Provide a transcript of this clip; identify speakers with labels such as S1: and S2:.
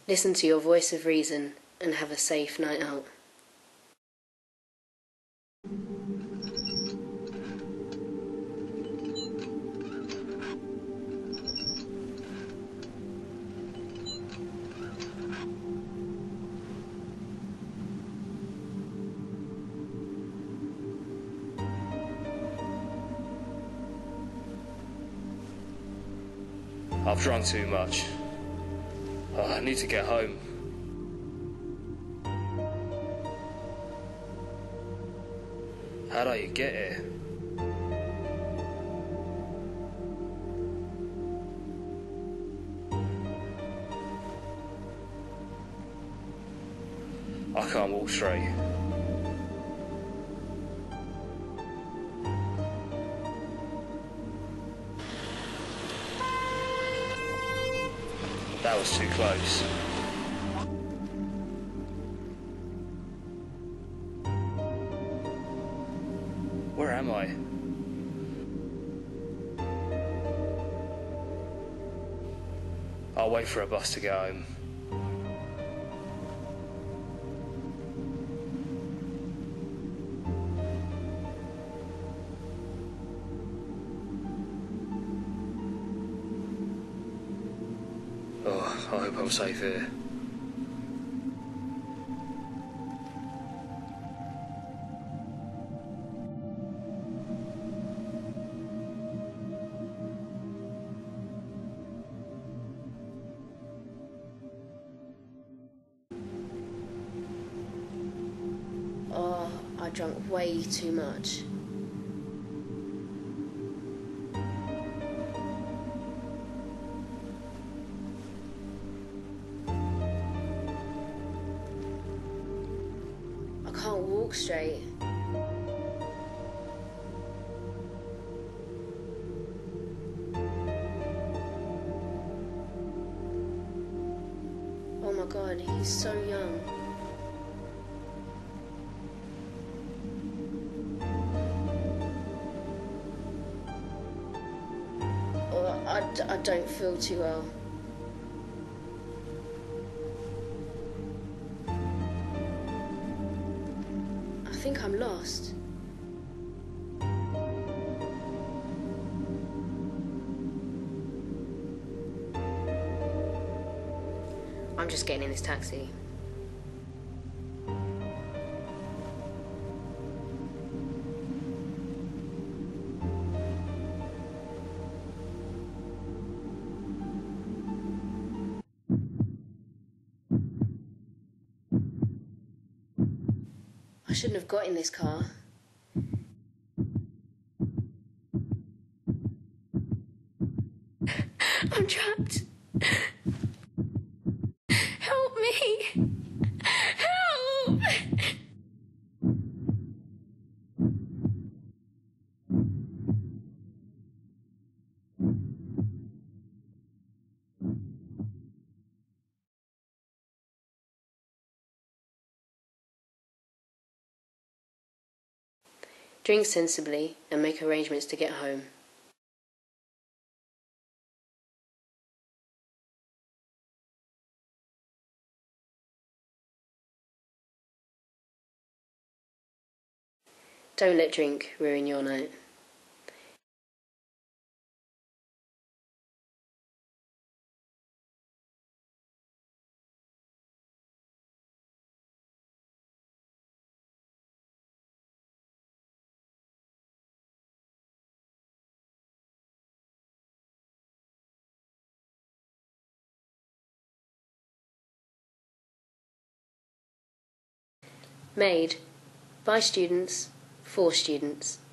S1: Listen to your voice of reason and have a safe night out.
S2: I've drunk too much. Oh, I need to get home. How do you get here? I can't walk straight. That was too close. Where am I? I'll wait for a bus to get home. Oh, I hope I'm safe here.
S1: Oh, I drank way too much. I can't walk straight. Oh my God, he's so young. I don't feel too well. I think I'm lost. I'm just getting in this taxi. I shouldn't have got in this car. I'm trapped. Help me. Help. Drink sensibly and make arrangements to get home. Don't let drink ruin your night. Made by students, for students.